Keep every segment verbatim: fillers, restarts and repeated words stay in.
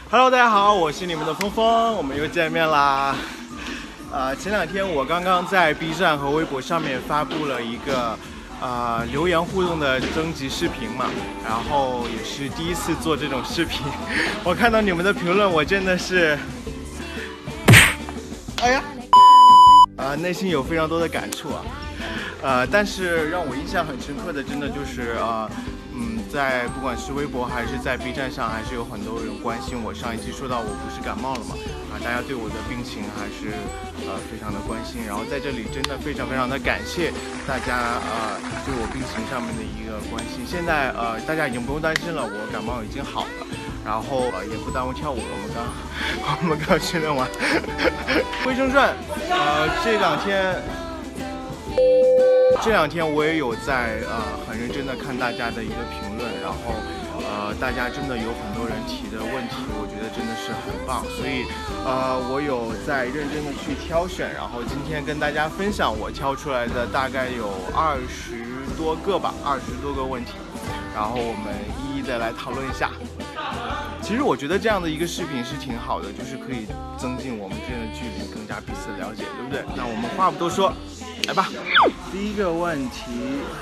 Hello， 大家好，我是你们的峰峰，我们又见面啦。呃，前两天我刚刚在 B 站和微博上面发布了一个呃留言互动的征集视频嘛，然后也是第一次做这种视频。我看到你们的评论，我真的是，哎呀，啊、呃，内心有非常多的感触啊。呃，但是让我印象很深刻的，真的就是呃，嗯，在不管是微博还是在 B 站上，还是有很多人关心我。上一期说到我不是感冒了嘛，啊，大家对我的病情还是呃非常的关心。然后在这里真的非常非常的感谢大家呃对我病情上面的一个关心。现在呃大家已经不用担心了，我感冒已经好了。然后呃也不耽误跳舞了，我们刚我们刚训练完。归正传，呃这两天。这两天我也有在呃很认真的看大家的一个评论，然后呃大家真的有很多人提的问题，我觉得真的是很棒，所以呃我有在认真的去挑选，然后今天跟大家分享我挑出来的大概有二十多个吧，二十多个问题，然后我们一一的来讨论一下。其实我觉得这样的一个视频是挺好的，就是可以增进我们之间的距离，更加彼此了解，对不对？那我们话不多说，来吧。第一个问题，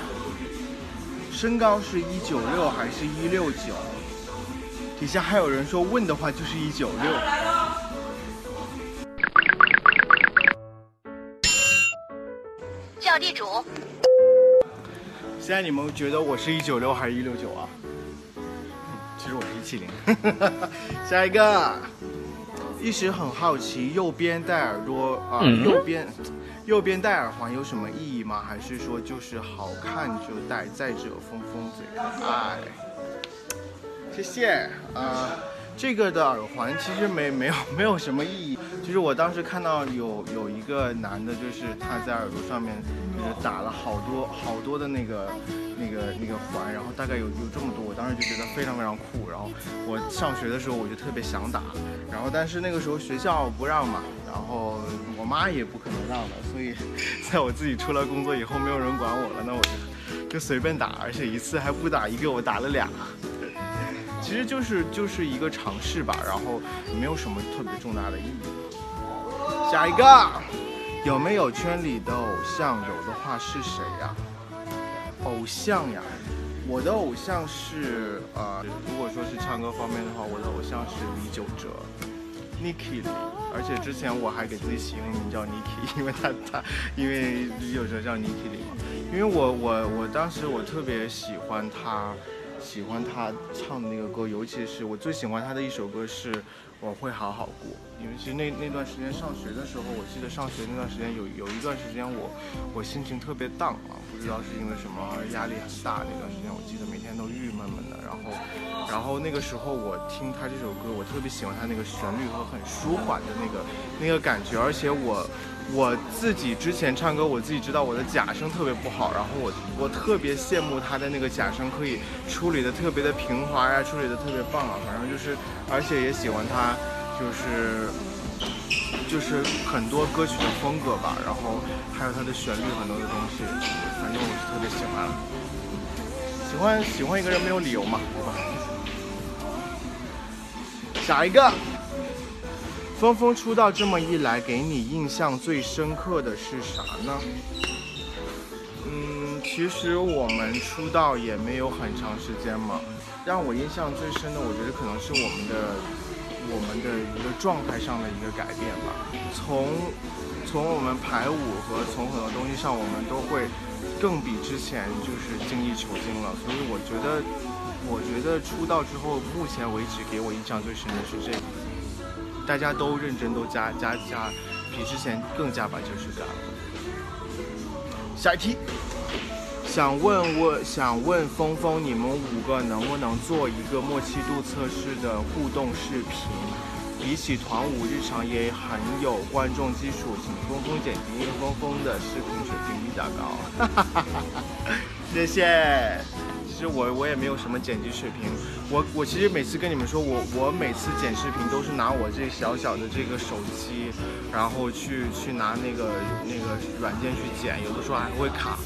身高是一九六还是一六九？底下还有人说问的话就是一九六。 叫地主。 现在你们觉得我是一九六还是一六九啊？其实我是一七零。下一个，一时很好奇，右边戴耳朵啊、呃嗯，右边。右边戴耳环有什么意义吗？还是说就是好看就戴？再者，峰峰嘴可爱，谢谢。呃，这个的耳环其实没没有没有什么意义。就是我当时看到有有一个男的，就是他在耳朵上面就是打了好多好多的那个那个那个环，然后大概有有这么多，我当时就觉得非常非常酷。然后我上学的时候我就特别想打，然后但是那个时候学校不让嘛，然后我妈也不可能让的，所以在我自己出来工作以后，没有人管我了，那我就就随便打，而且一次还不打一个，我打了俩。其实就是就是一个尝试吧，然后没有什么特别重大的意义。下一个，有没有圈里的偶像？有的话是谁呀？偶像呀，我的偶像是呃，如果说是唱歌方面的话，我的偶像是李玖哲 ，Niki 李。而且之前我还给自己起一个名叫 Niki， 因为他他因为李玖哲叫 Niki 李嘛，因为我我我当时我特别喜欢他。喜欢他唱的那个歌，尤其是我最喜欢他的一首歌是《我会好好过》，因为其实那那段时间上学的时候，我记得上学那段时间有有一段时间我我心情特别荡啊，不知道是因为什么压力很大，那段时间我记得每天都郁闷闷的，然后然后那个时候我听他这首歌，我特别喜欢他那个旋律和很舒缓的那个那个感觉，而且我。我自己之前唱歌，我自己知道我的假声特别不好，然后我我特别羡慕他的那个假声可以处理的特别的平滑呀，处理的特别棒啊，反正就是，而且也喜欢他，就是就是很多歌曲的风格吧，然后还有他的旋律很多的东西，反正我是特别喜欢了。喜欢喜欢一个人没有理由嘛，对吧？下一个。峰峰出道这么一来，给你印象最深刻的是啥呢？嗯，其实我们出道也没有很长时间嘛，让我印象最深的，我觉得可能是我们的我们的一个状态上的一个改变吧。从从我们排舞和从很多东西上，我们都会更比之前就是精益求精了。所以我觉得，我觉得出道之后，目前为止给我印象最深的是这个。大家都认真，都加加加，比之前更加把劲儿去干了。下一题，想问我想问峰峰，你们五个能不能做一个默契度测试的互动视频？比起团舞，日常也很有观众基础，请峰峰剪辑，因为峰峰的视频水平比较高。谢谢。其实我我也没有什么剪辑水平，我我其实每次跟你们说，我我每次剪视频都是拿我这小小的这个手机，然后去去拿那个那个软件去剪，有的时候还会卡，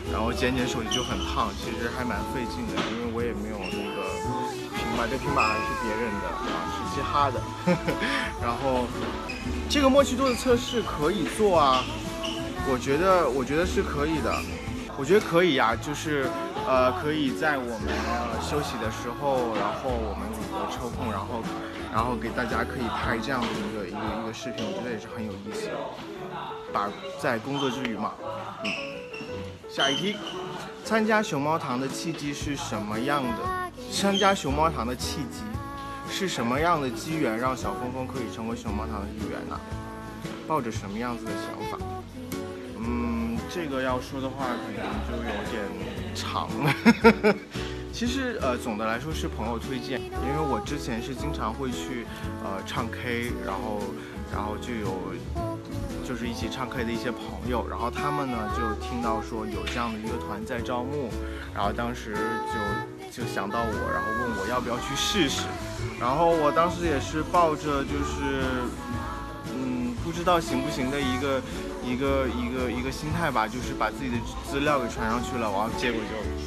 然后剪剪手机就很烫，其实还蛮费劲的，因为我也没有那个平板，这平板还是别人的啊，是嘻哈的。然后这个默契度的测试可以做啊，我觉得我觉得是可以的，我觉得可以呀、啊，就是呃可以在我们、呃、休息的时候，然后我们五个抽空，然后然后给大家可以拍这样的一个一个一个视频，我觉得也是很有意思的。把在工作之余嘛，嗯。下一题，参加熊猫堂的契机是什么样的？参加熊猫堂的契机是什么样的机缘让小峰峰可以成为熊猫堂的一员呢？抱着什么样子的想法？嗯，这个要说的话可能就有点长了。其实呃，总的来说是朋友推荐，因为我之前是经常会去呃唱 K， 然后然后就有就是一起唱 K 的一些朋友，然后他们呢就听到说有这样的一个团在招募，然后当时就就想到我，然后问我要不要去试试，然后我当时也是抱着就是嗯不知道行不行的一个一个一个一个心态吧，就是把自己的资料给传上去了，然后结果就。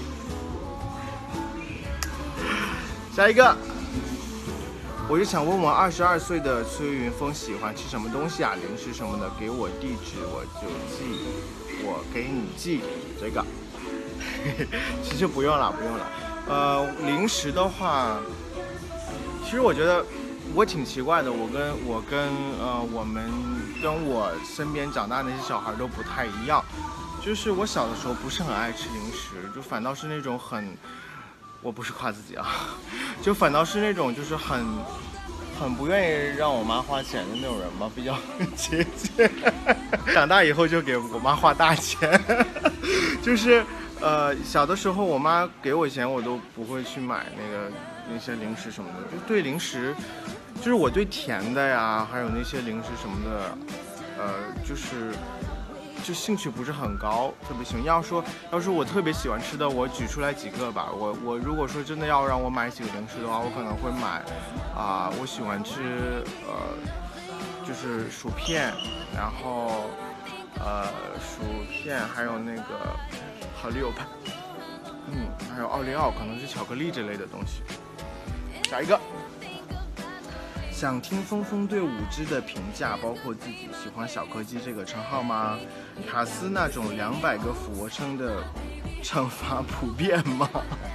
下一个，我就想问问二十二岁的崔云峰喜欢吃什么东西啊？零食什么的，给我地址我就寄，我给你寄这个。其实不用了，不用了。呃，零食的话，其实我觉得我挺奇怪的，我跟我跟呃我们跟我身边长大的那些小孩都不太一样，就是我小的时候不是很爱吃零食，就反倒是那种很。我不是夸自己啊，就反倒是那种就是很很不愿意让我妈花钱的那种人吧，比较节俭。长大以后就给我妈花大钱，就是呃小的时候我妈给我钱，我都不会去买那个那些零食什么的，就对零食，就是我对甜的呀，还有那些零食什么的，呃就是。就兴趣不是很高，特别喜欢。要说要是我特别喜欢吃的，我举出来几个吧。我我如果说真的要让我买几个零食的话，我可能会买啊、呃，我喜欢吃呃，就是薯片，然后呃薯片，还有那个好利欧派，嗯，还有奥利奥，可能是巧克力之类的东西。下一个。想听峰峰对舞姿的评价，包括自己喜欢小柯基这个称号吗？卡斯那种两百个俯卧撑的惩罚普遍吗？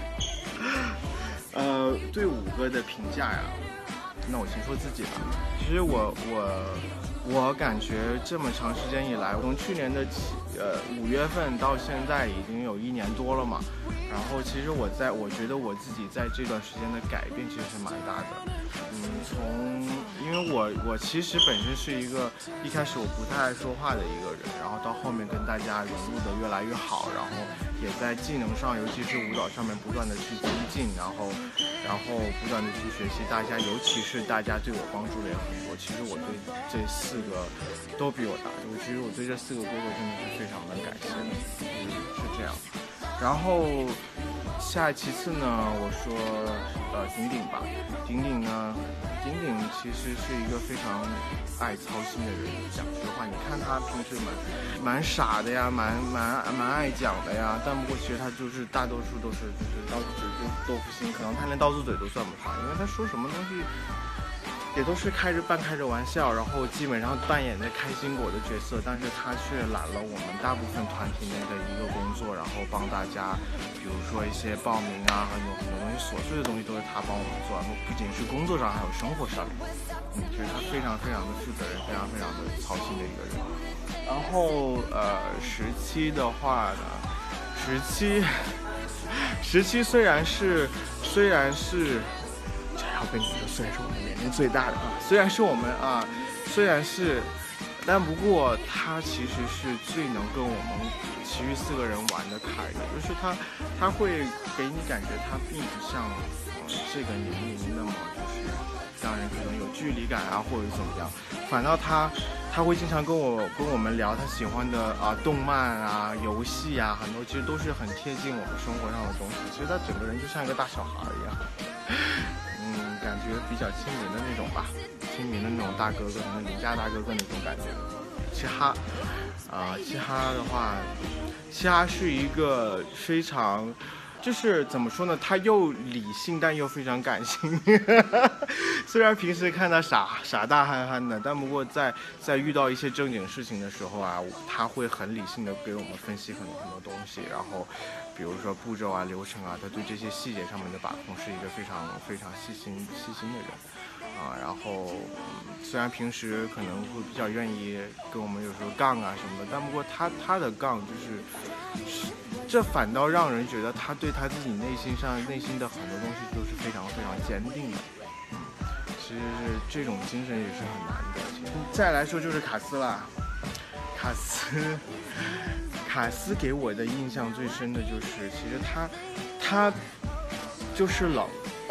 呃，对五个的评价呀，那我先说自己吧。其实我我我感觉这么长时间以来，从去年的七呃五月份到现在已经有一年多了嘛。然后其实我在我觉得我自己在这段时间的改变其实是蛮大的。嗯，从因为我我其实本身是一个一开始我不太爱说话的一个人，然后到后面跟大家融入的越来越好，然后也在技能上，尤其是舞蹈上面不断的去精进，然后然后不断的去学习大家，尤其是大家对我帮助的也很多。其实我对这四个都比我大，我其实我对这四个哥哥真的是非常的感谢的，嗯，是这样。然后下其次呢，我说呃顶顶吧，顶顶呢，顶顶其实是一个非常爱操心的人。讲实话，你看他平时蛮蛮傻的呀，蛮蛮蛮爱讲的呀，但不过其实他就是大多数都是就是刀子嘴豆腐心，可能他连刀子嘴都算不上，因为他说什么东西。也都是开着半开着玩笑，然后基本上扮演着开心果的角色，但是他却揽了我们大部分团体内的一个工作，然后帮大家，比如说一些报名啊，很多很多东西琐碎的东西都是他帮我们做，然后不仅是工作上，还有生活上面，嗯，其实他非常非常的负责任，非常非常的操心的一个人。然后呃，十七的话呢，十七，十七虽然是虽然是。要跟你说，虽然是我们年龄最大的啊，虽然是我们啊，虽然是，但不过他其实是最能跟我们其余四个人玩得开的，就是他他会给你感觉他并不像呃这个年龄那么就是让人可能有距离感啊，或者怎么样，反倒他他会经常跟我跟我们聊他喜欢的啊动漫啊、游戏啊，很多其实都是很贴近我们生活上的东西，其实他整个人就像一个大小孩一样。嗯，感觉比较亲民的那种吧，亲民的那种大哥哥，可能邻家大哥哥那种感觉。 嘻哈。啊、呃，嘻哈的话，嘻哈是一个非常，就是怎么说呢？他又理性，但又非常感性。虽然平时看他傻傻大憨憨的，但不过在在遇到一些正经事情的时候啊，他会很理性的给我们分析很多很多东西。然后，比如说步骤啊、流程啊，他对这些细节上面的把控是一个非常非常细心细心的人。啊，然后、嗯、虽然平时可能会比较愿意跟我们有时候杠啊什么的，但不过他他的杠就是，这反倒让人觉得他对他自己内心上内心的很多东西都是非常非常坚定的。嗯，其实是这种精神也是很难得。再来说就是卡斯啦，卡斯，卡斯给我的印象最深的就是，其实他他就是冷。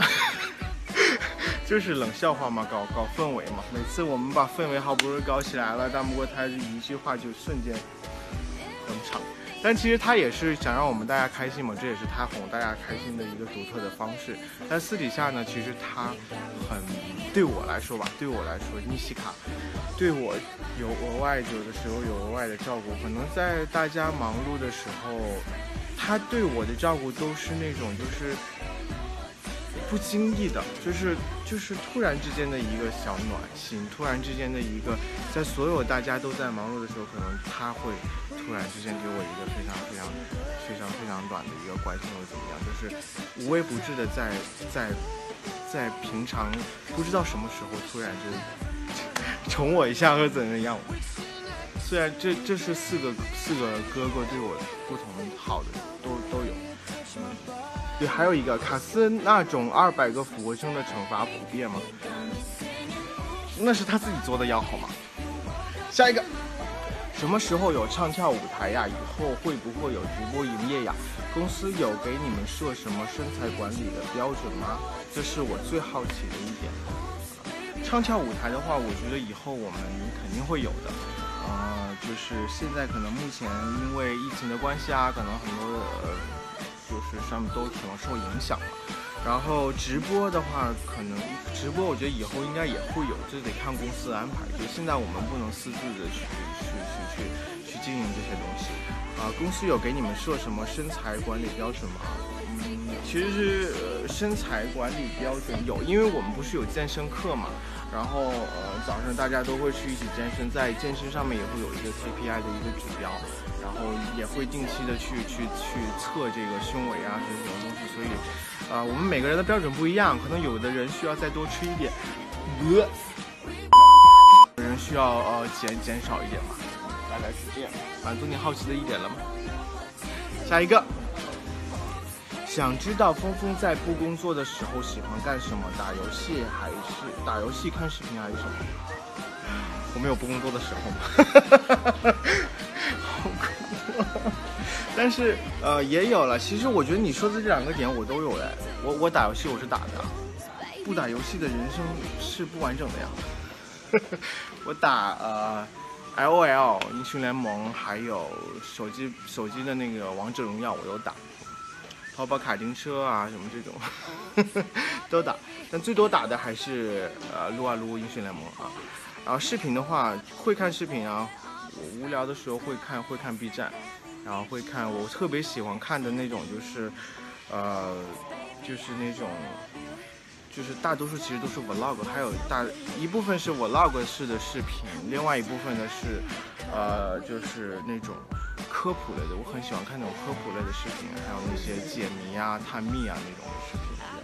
就是冷笑话嘛，搞搞氛围嘛。每次我们把氛围好不容易搞起来了，但不过他一句话就瞬间冷场。但其实他也是想让我们大家开心嘛，这也是他哄大家开心的一个独特的方式。但私底下呢，其实他很对我来说吧，对我来说，尼西卡对我有额外有的时候有额外的照顾。可能在大家忙碌的时候，他对我的照顾都是那种就是。不经意的，就是就是突然之间的一个小暖心，突然之间的一个，在所有大家都在忙碌的时候，可能他会突然之间给我一个非常非常非常非常短的一个关心或者怎么样，就是无微不至的在在在平常不知道什么时候突然就宠我一下或者怎么样。虽然这这是四个四个哥哥对我不同好的都都有。嗯，对，还有一个卡斯那种二百个俯卧撑的惩罚普遍吗？那是他自己做的要好吗？下一个，什么时候有唱跳舞台呀？以后会不会有直播营业呀？公司有给你们设什么身材管理的标准吗？这是我最好奇的一点。唱跳舞台的话，我觉得以后我们肯定会有的。呃，就是现在可能目前因为疫情的关系啊，可能很多呃。就是上面都可能受影响了，然后直播的话，可能直播我觉得以后应该也会有，这得看公司的安排。就现在我们不能私自的去去去去去经营这些东西啊、呃。公司有给你们设什么身材管理标准吗？嗯，其实是、呃、身材管理标准有，因为我们不是有健身课嘛，然后呃早上大家都会去一起健身，在健身上面也会有一个 K P I 的一个指标。然后也会定期的去去去测这个胸围啊这种东西，所以，啊、呃，我们每个人的标准不一样，可能有的人需要再多吃一点，呃，有人需要呃减减少一点嘛，大概是这样，满足你好奇的一点了吗？下一个，想知道峰峰在不工作的时候喜欢干什么？打游戏还是打游戏、看视频还是什么？我没有不工作的时候吗？好酷，但是呃也有了。其实我觉得你说的这两个点我都有嘞。我我打游戏我是打的，不打游戏的人生是不完整的呀。我打呃 L O L 英雄联盟，还有手机手机的那个王者荣耀我都打，淘宝卡丁车啊什么这种都打，但最多打的还是呃撸啊撸英雄联盟啊。然后视频的话会看视频啊。我无聊的时候会看会看 B 站，然后会看我特别喜欢看的那种，就是，呃，就是那种，就是大多数其实都是 vlog， 还有大一部分是 vlog 式的视频，另外一部分呢是，呃，就是那种科普类的，我很喜欢看那种科普类的视频，还有那些解谜啊、探秘啊那种的视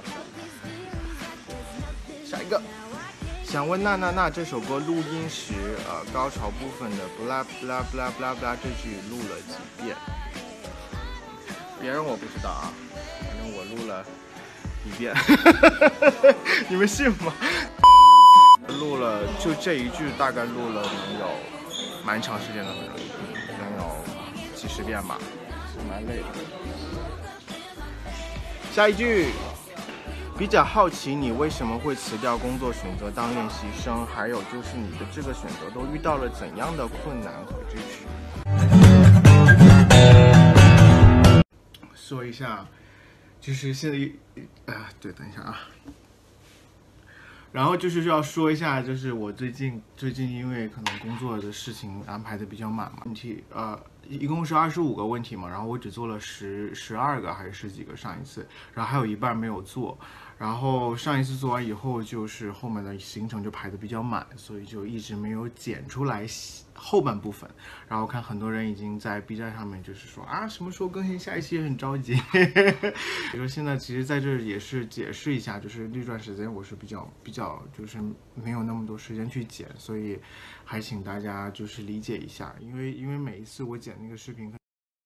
频。下一个。想问那那那这首歌录音时，呃，高潮部分的 blah blah blah blah blah 这句录了几遍？别人我不知道啊，反正我录了一遍，你们信吗？录了就这一句，大概录了能有蛮长时间的，能有几十遍吧，蛮累的。下一句。比较好奇你为什么会辞掉工作选择当练习生，还有就是你的这个选择都遇到了怎样的困难和支持？说一下，就是现在啊，对，等一下啊， 然后就是要说一下，就是我最近最近因为可能工作的事情安排的比较满嘛，问题呃一共是二十五个问题嘛，然后我只做了十十二个还是十几个上一次，然后还有一半没有做，然后上一次做完以后，就是后面的行程就排的比较满，所以就一直没有剪出来后半部分。然后看很多人已经在 B 站上面就是说啊，什么时候更新下一期，很着急。比如说现在其实在这也是解释一下，就是那段时间我是比较比较就是没有那么多时间去剪，所以还请大家就是理解一下，因为因为每一次我剪那个视频。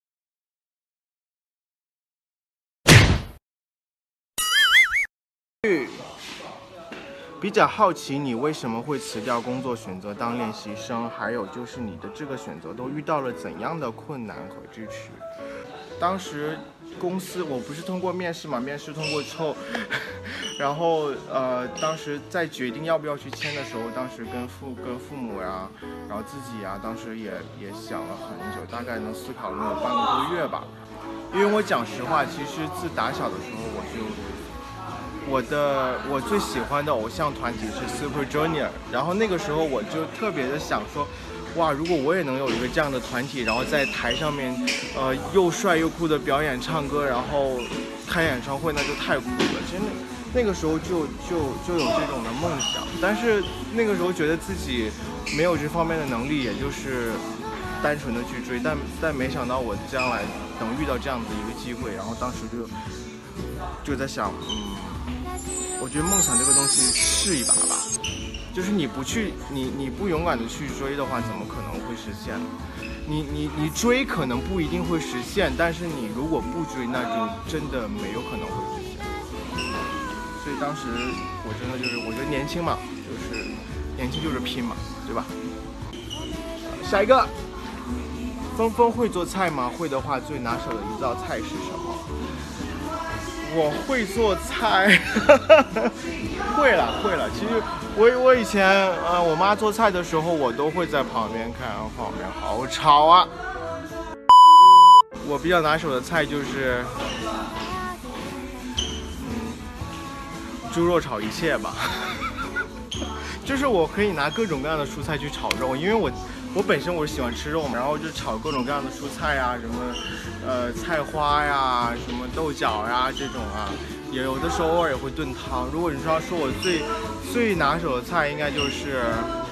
比较好奇你为什么会辞掉工作选择当练习生，还有就是你的这个选择都遇到了怎样的困难和支持？当时公司我不是通过面试嘛，面试通过之后，然后呃，当时在决定要不要去签的时候，当时跟父跟父母呀，然后自己呀，当时也也想了很久，大概能思考了有半个多月吧。因为我讲实话，其实自打小的时候我就。我的我最喜欢的偶像团体是 Super Junior， 然后那个时候我就特别的想说，哇，如果我也能有一个这样的团体，然后在台上面，呃，又帅又酷的表演唱歌，然后开演唱会，那就太酷了。真的，那个时候就就就有这种的梦想，但是那个时候觉得自己没有这方面的能力，也就是单纯的去追，但但没想到我将来能遇到这样子一个机会，然后当时就就在想，嗯。我觉得梦想这个东西试一把吧，就是你不去，你你不勇敢的去追的话，怎么可能会实现呢？你你你追可能不一定会实现，但是你如果不追，那就真的没有可能会实现。所以当时我真的就是，我觉得年轻嘛，就是年轻就是拼嘛，对吧？下一个，峰峰会做菜吗？会的话，最拿手的一道菜是什么？我会做菜，会了会了。其实我我以前呃，我妈做菜的时候，我都会在旁边看，旁边好吵啊。我比较拿手的菜就是，嗯，猪肉炒一切吧。就是我可以拿各种各样的蔬菜去炒肉，因为我我本身我是喜欢吃肉嘛，然后就炒各种各样的蔬菜呀，什么呃菜花呀，什么豆角呀这种啊，也有的时候偶尔也会炖汤。如果你说要说我最最拿手的菜，应该就是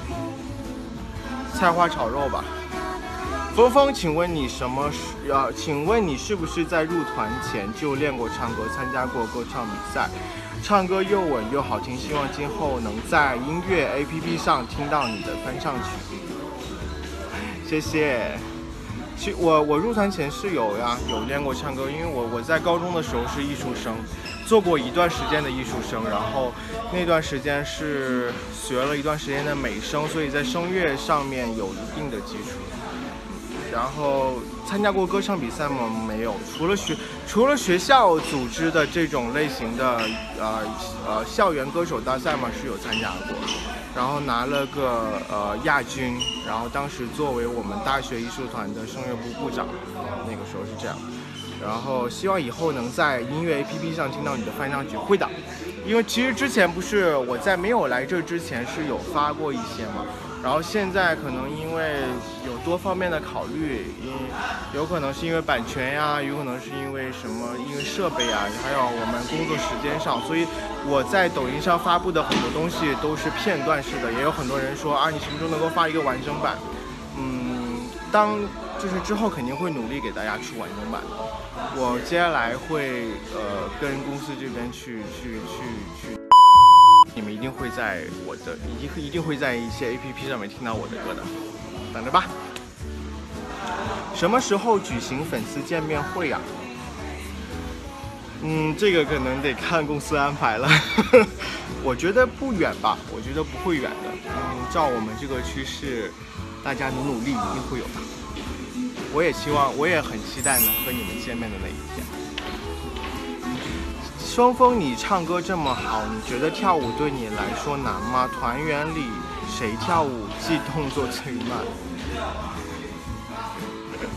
菜花炒肉吧。峰峰，请问你什么是呃？请问你是不是在入团前就练过唱歌，参加过歌唱比赛？唱歌又稳又好听，希望今后能在音乐 A P P 上听到你的翻唱曲。谢谢。其实我我入团前是有呀，有练过唱歌，因为我我在高中的时候是艺术生，做过一段时间的艺术生，然后那段时间是学了一段时间的美声，所以在声乐上面有一定的基础。然后参加过歌唱比赛吗？没有，除了学除了学校组织的这种类型的呃呃校园歌手大赛嘛是有参加过，然后拿了个呃亚军，然后当时作为我们大学艺术团的声乐部部长，那个时候是这样。然后希望以后能在音乐 A P P 上听到你的翻唱曲，会的，因为其实之前不是我在没有来这之前是有发过一些嘛。然后现在可能因为有多方面的考虑，因有可能是因为版权呀，有可能是因为什么，因为设备啊，还有我们工作时间上，所以我在抖音上发布的很多东西都是片段式的。也有很多人说啊，你什么时候能够发一个完整版？嗯，当就是之后肯定会努力给大家出完整版的。我接下来会呃跟公司这边去去去去。你们一定会在我的，一定一定会在一些 A P P 上面听到我的歌的，等着吧。什么时候举行粉丝见面会呀、啊？嗯，这个可能得看公司安排了。我觉得不远吧，我觉得不会远的。嗯，照我们这个趋势，大家努努力，一定会有的。我也希望，我也很期待能和你们见面的那一天。双峰，你唱歌这么好，你觉得跳舞对你来说难吗？团员里谁跳舞记动作最慢？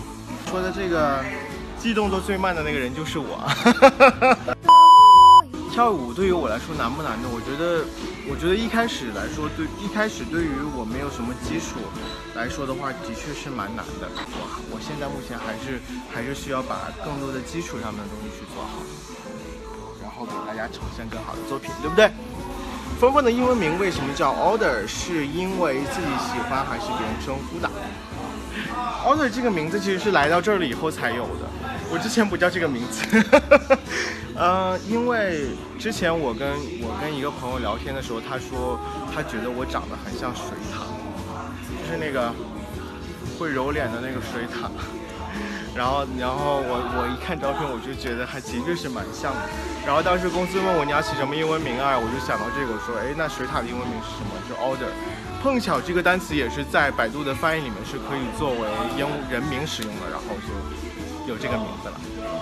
说的这个记动作最慢的那个人就是我。 跳舞对于我来说难不难呢？我觉得，我觉得一开始来说，对一开始对于我没有什么基础来说的话，的确是蛮难的。哇，我现在目前还是还是需要把更多的基础上面的东西去做好，然后给大家呈现更好的作品，对不对？峰峰的英文名为什么叫 Otter？ 是因为自己喜欢还是别人称呼的 ？Otter 这个名字其实是来到这儿了以后才有的，我之前不叫这个名字。呃，因为之前我跟我跟一个朋友聊天的时候，他说他觉得我长得很像水獭，就是那个会揉脸的那个水獭。然后，然后我我一看照片，我就觉得还的确是蛮像的。然后当时公司问我你要起什么英文名啊，我就想到这个，我说哎，那水獭的英文名是什么？是 Otter。碰巧这个单词也是在百度的翻译里面是可以作为英人名使用的，然后就有这个名字了。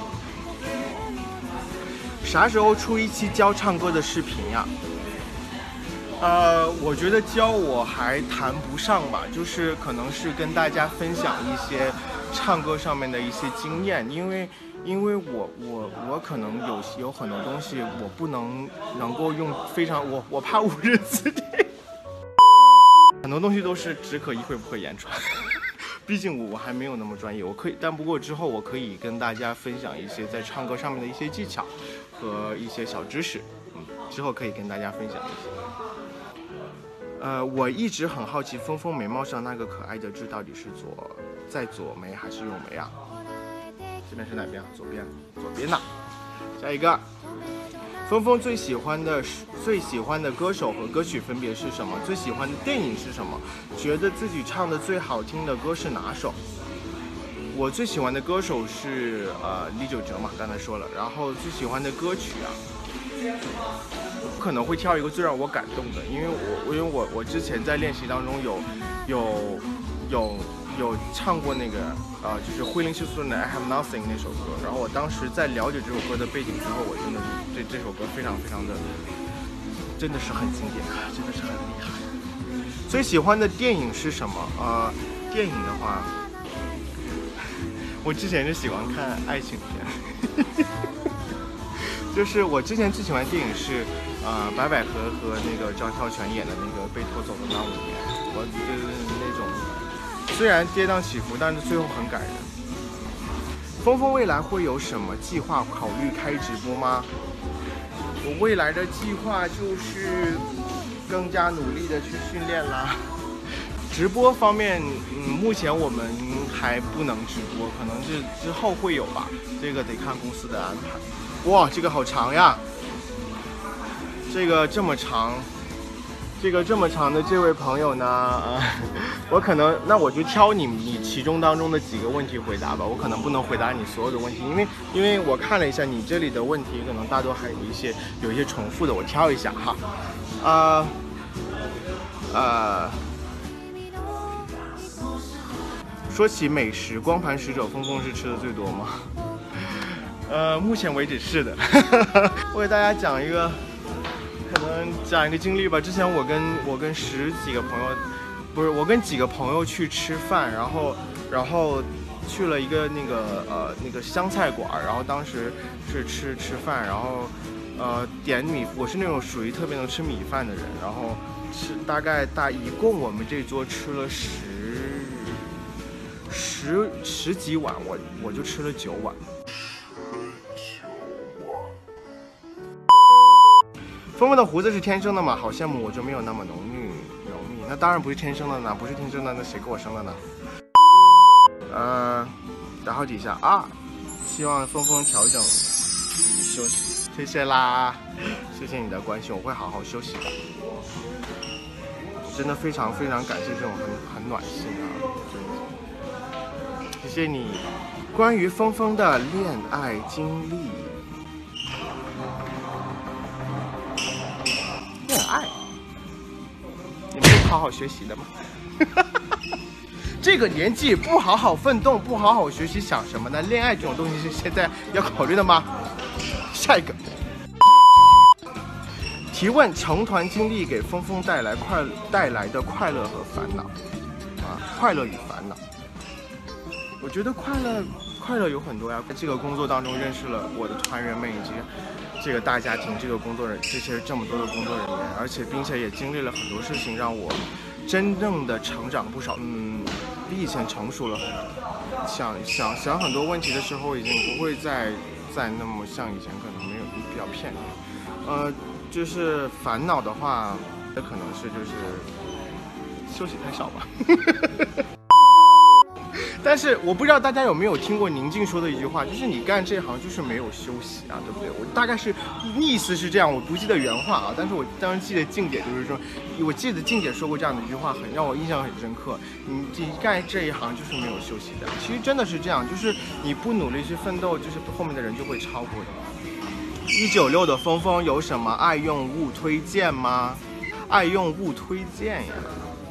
啥时候出一期教唱歌的视频呀？呃，我觉得教我还谈不上吧，就是可能是跟大家分享一些唱歌上面的一些经验，因为因为我我我可能有有很多东西我不能能够用非常我我怕误人子弟，很多东西都是只可意会不可言传。毕竟我还没有那么专业，我可以，但不过之后我可以跟大家分享一些在唱歌上面的一些技巧和一些小知识，嗯，之后可以跟大家分享一些。呃，我一直很好奇，峰峰眉毛上那个可爱的痣到底是左在左眉还是右眉啊？这边是哪边？左边，左边呐。下一个，峰峰最喜欢的最喜欢的歌手和歌曲分别是什么？最喜欢的电影是什么？觉得自己唱的最好听的歌是哪首？我最喜欢的歌手是呃李玖哲嘛，刚才说了。然后最喜欢的歌曲啊，我可能会挑一个最让我感动的，因为我因为我我之前在练习当中有有有有唱过那个呃就是惠灵休斯顿的 I Have Nothing 那首歌，然后我当时在了解这首歌的背景之后，我真的对这首歌非常非常的真的是很经典，真的是很厉害。最喜欢的电影是什么？呃，电影的话，我之前是喜欢看爱情片。就是我之前最喜欢的电影是，呃，白百合和那个张孝全演的那个《被拖走的那五年》，我就是那种虽然跌宕起伏，但是最后很感人。峰峰未来会有什么计划？考虑开直播吗？我未来的计划就是更加努力的去训练啦。直播方面，嗯，目前我们还不能直播，可能是之后会有吧，这个得看公司的安排。哇，这个好长呀！这个这么长，这个这么长的这位朋友呢，呃、我可能那我就挑你你其中当中的几个问题回答吧。我可能不能回答你所有的问题，因为因为我看了一下你这里的问题，可能大多还有一些有一些重复的，我挑一下哈。啊呃, 呃，说起美食，光盘使者峰峰是吃的最多吗？呃，目前为止是的。我给大家讲一个，可能讲一个经历吧。之前我跟我跟十几个朋友，不是我跟几个朋友去吃饭，然后然后去了一个那个呃那个湘菜馆，然后当时是吃吃饭，然后呃点米，我是那种属于特别能吃米饭的人，然后吃大概大一共我们这桌吃了十十十几碗，我我就吃了九碗。峰峰的胡子是天生的吗？好羡慕，我就没有那么浓密浓密。那当然不是天生的呢，不是天生的，那谁给我生的呢？呃，然后底下啊，希望峰峰调整自己休息，谢谢啦，谢谢你的关心，我会好好休息的。真的非常非常感谢这种很很暖心啊，真的，谢谢你。关于峰峰的恋爱经历。恋爱，你们不好好学习的吗？这个年纪不好好奋斗，不好好学习，想什么呢？恋爱这种东西是现在要考虑的吗？下一个提问：成团经历给峰峰带来快带来的快乐和烦恼啊，快乐与烦恼。我觉得快乐快乐有很多呀。在这个工作当中认识了我的团员们以及这个大家庭，这个工作人这些这么多的工作人员，而且并且也经历了很多事情，让我真正的成长不少。嗯，比以前成熟了很多，想想想很多问题的时候，已经不会再再那么像以前可能没有比较片面。呃，就是烦恼的话，这可能是就是休息太少吧。但是我不知道大家有没有听过宁静说的一句话，就是你干这行就是没有休息啊，对不对？我大概是意思是这样，我不记得原话啊，但是我当时记得静姐就是说，我记得静姐说过这样的一句话，很让我印象很深刻。你你干这一行就是没有休息的，其实真的是这样，就是你不努力去奋斗，就是后面的人就会超过你。一九六的峰峰有什么爱用物推荐吗？爱用物推荐呀？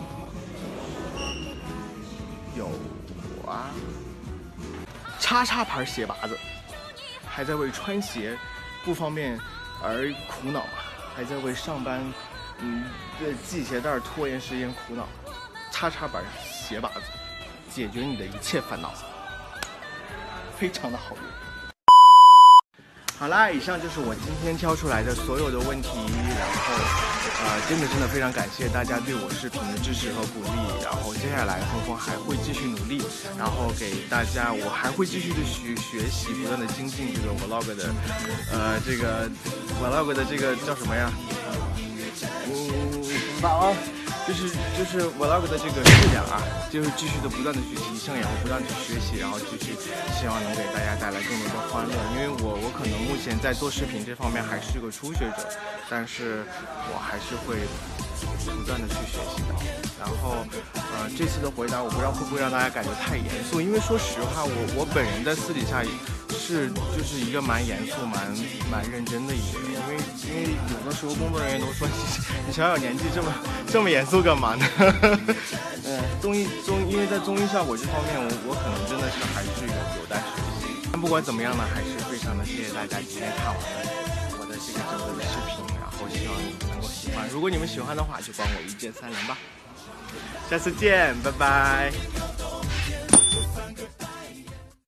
有啊，叉叉牌鞋拔子，还在为穿鞋不方便而苦恼吗？还在为上班嗯的系鞋带拖延时间苦恼？叉叉牌鞋拔子，解决你的一切烦恼，非常的好用。好啦，以上就是我今天挑出来的所有的问题，然后，呃，真的真的非常感谢大家对我视频的支持和鼓励，然后接下来峰峰还会继续努力，然后给大家，我还会继续的学学习，不断的精进这个 vlog 的，呃，这个 vlog 的这个叫什么呀？嗯，不知道啊。就是就是 vlog 的这个质量啊，就是继续的不断的去提升，然后不断的去学习，然后继续希望能给大家带来更多的欢乐。因为我我可能目前在做视频这方面还是个初学者，但是我还是会不断的去学习的。然后呃这次的回答我不知道会不会让大家感觉太严肃，因为说实话我我本人在私底下是就是一个蛮严肃蛮蛮认真的一个人，因为因为有的时候工作人员都说你小小年纪这么这么严肃干嘛呢？嗯，综艺综因为在综艺效果这方面，我我可能真的是还是有有待学习。但不管怎么样呢，还是非常的谢谢大家今天看完了我的这个整个的视频，然后希望你们能够喜欢。如果你们喜欢的话，就帮我一键三连吧。下次见，拜拜。